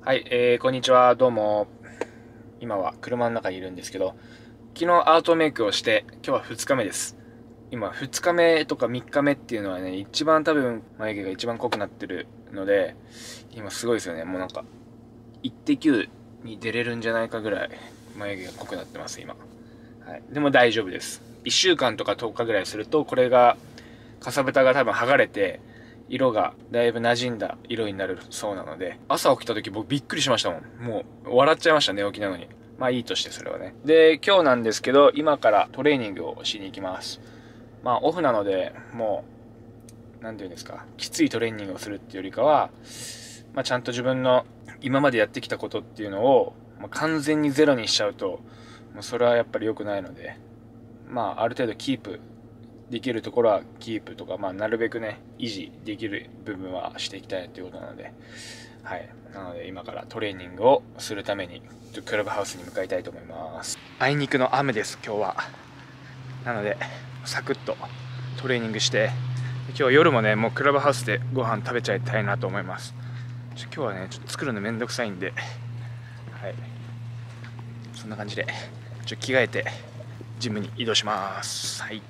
はい、こんにちは、どうも。今は車の中にいるんですけど、昨日アートメイクをして、今日は2日目です。今、2日目とか3日目っていうのはね、一番多分、眉毛が一番濃くなってるので、今すごいですよね。もうなんか、イッテ Q に出れるんじゃないかぐらい、眉毛が濃くなってます、今。はい。でも大丈夫です。1週間とか10日ぐらいすると、これが、かさぶたが多分剥がれて、色がだいぶ馴染んだ色になるそうなので、朝起きた時僕びっくりしましたもん。もう笑っちゃいましたね、起きなのに。まあいいとしてそれはね。で、今日なんですけど、今からトレーニングをしに行きます。まあオフなので、もう、なんていうんですか、きついトレーニングをするっていうよりかは、まあちゃんと自分の今までやってきたことっていうのを、まあ、完全にゼロにしちゃうと、もうそれはやっぱり良くないので、まあある程度キープできるところはキープとか、まあ、なるべくね、維持できる部分はしていきたいということなので、はい。なので、今からトレーニングをするために、クラブハウスに向かいたいと思います。あいにくの雨です、今日は。なので、サクッとトレーニングして、今日夜もね、もうクラブハウスでご飯食べちゃいたいなと思います。今日はね、ちょっと作るのめんどくさいんで、はい。そんな感じで、着替えて、ジムに移動します。はい。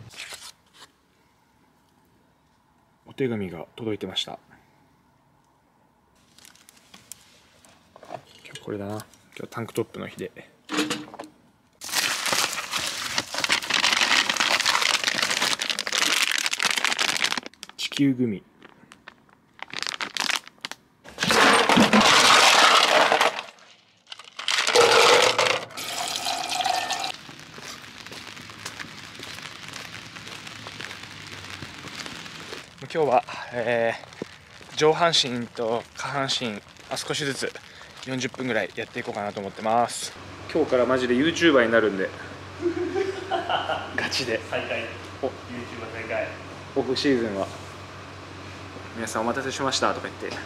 お手紙が届いてました。今日これだな。今日タンクトップの日で。地球グミ。今日は、上半身と下半身少しずつ40分ぐらいやっていこうかなと思ってます。今日からマジで YouTuber になるんでガチで再開 YouTuber 再開オフシーズンは皆さんお待たせしましたとか言って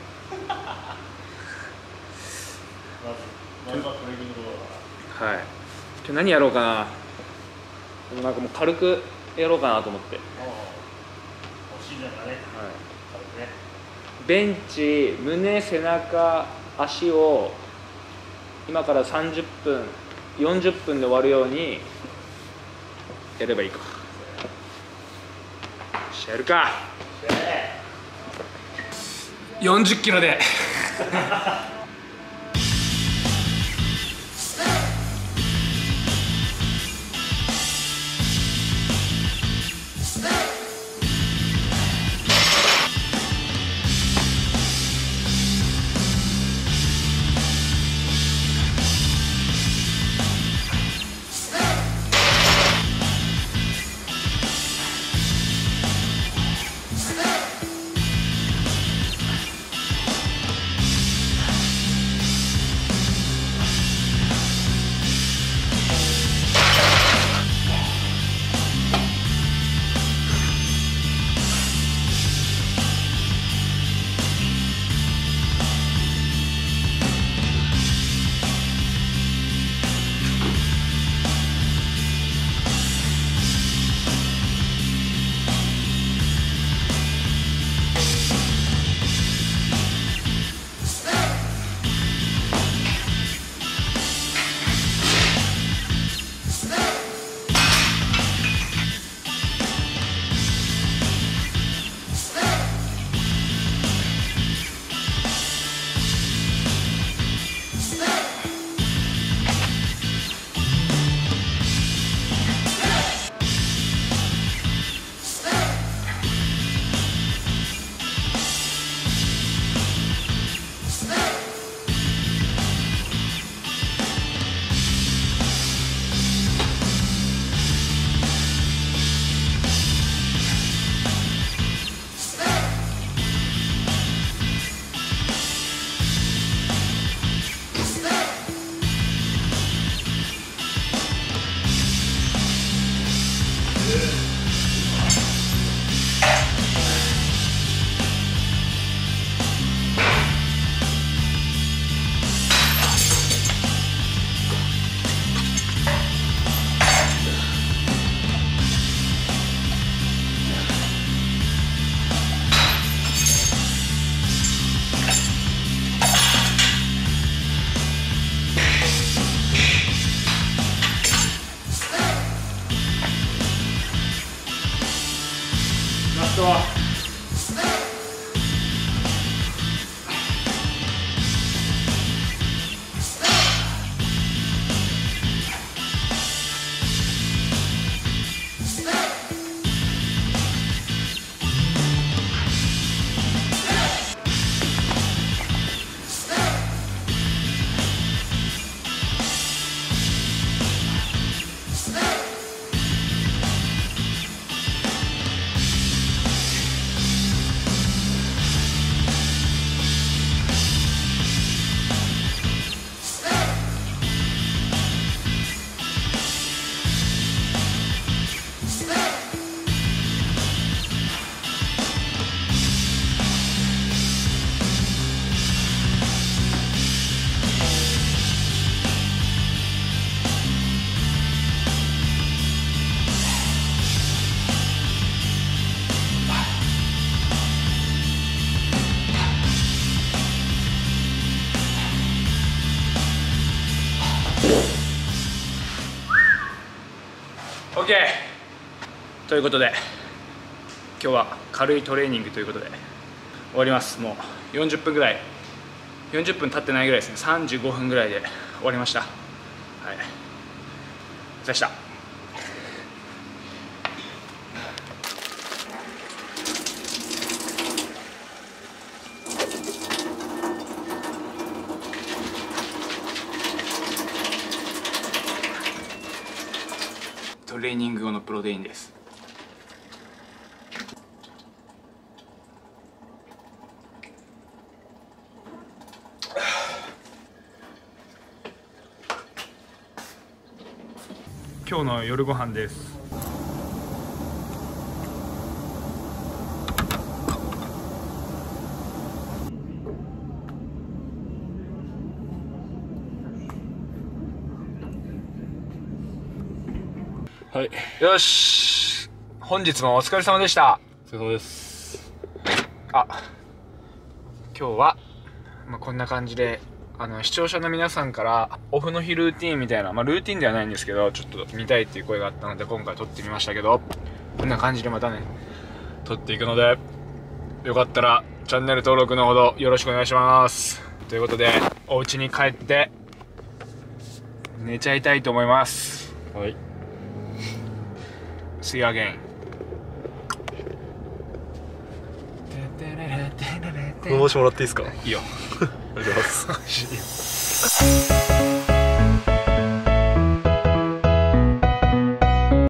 まずはトレーニング動画はい。今日何やろうかな。でもなんかもう軽くやろうかなと思って、 シーズンがね、 ベンチ、胸、背中、足を今から30分、40分で終わるようにやればいいか。やるか。40キロで OK ということで今日は軽いトレーニングということで終わります。もう40分ぐらい、40分経ってないぐらいですね。35分ぐらいで終わりました。はい、お疲れでした。トレーニング後のプロテインです。今日の夜ご飯です。 はい、 よし、本日もお疲れ様でした。 お疲れ様です。 あ、今日は、こんな感じで視聴者の皆さんからオフの日ルーティーンみたいな、ルーティーンではないんですけど、ちょっと見たいっていう声があったので今回撮ってみましたけど、こんな感じでまたね撮っていくので、よかったらチャンネル登録のほどよろしくお願いします。ということでお家に帰って寝ちゃいたいと思います。 はい、 See you again。 この帽子もらっていいですか？ いいよ。 ありがとうございます。